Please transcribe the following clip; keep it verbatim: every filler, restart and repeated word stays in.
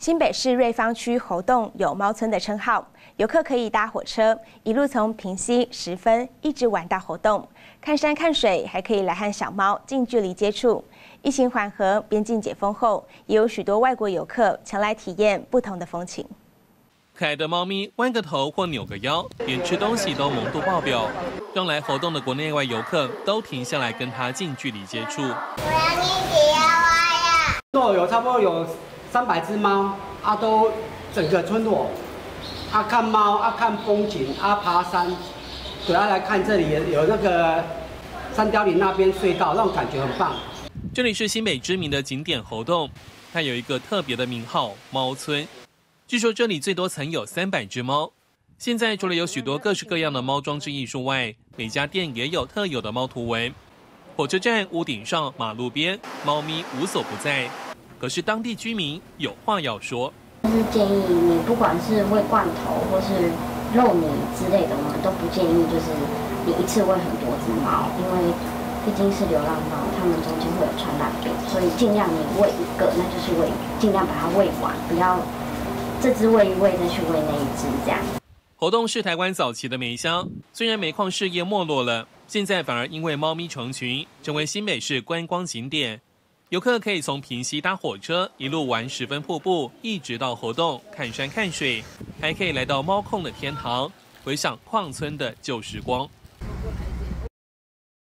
新北市瑞芳区猴洞有猫村的称号，游客可以搭火车一路从平溪、十分一直玩到猴洞，看山看水，还可以来和小猫近距离接触。疫情缓和，边境解封后，也有许多外国游客前来体验不同的风情。 可爱的猫咪弯个头或扭个腰，连吃东西都萌度爆表，让来猴洞的国内外游客都停下来跟它近距离接触。 我要你姐要挖呀！ 都有差不多有三百只猫，啊都整个村落，啊看猫，啊看风景，啊爬山，主要来看这里有那个三貂岭那边隧道，那种感觉很棒。 这里是新北知名的景点猴洞，它有一个特别的名号——猫村。据说这里最多曾有三百只猫。现在除了有许多各式各样的猫装置艺术外，每家店也有特有的猫图文。火车站屋顶上、马路边，猫咪无所不在。可是当地居民有话要说， 就是建议你不管是喂罐头或是肉泥之类的，我们都不建议就是你一次喂很多只猫，因为毕竟是流浪猫，它们中间会有传染病，所以尽量你喂一个，那就是喂，尽量把它喂完，不要这只喂一喂再去喂那一只这样。 猴洞是台湾早期的煤乡，虽然煤矿事业没落了，现在反而因为猫咪成群，成为新北市观光景点。游客可以从平溪搭火车一路玩十分瀑布，一直到猴洞看山看水，还可以来到猫控的天堂，回想矿村的旧时光。